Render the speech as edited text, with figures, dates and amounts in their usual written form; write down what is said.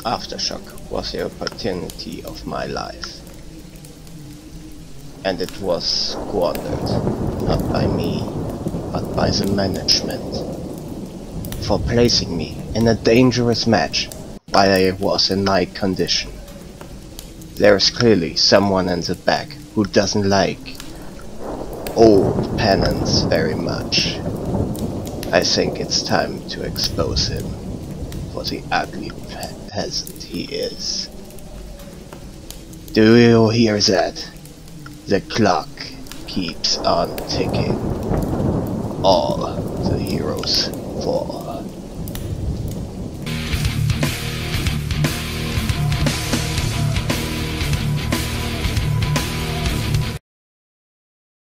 aftershock was the opportunity of my life. And it was squandered, not by me, but by the management, for placing me in a dangerous match while I was in my condition. There is clearly someone in the back who doesn't like old Penance very much. I think it's time to expose him for the ugly peasant he is. Do you hear that? The clock keeps on ticking. All the heroes fall.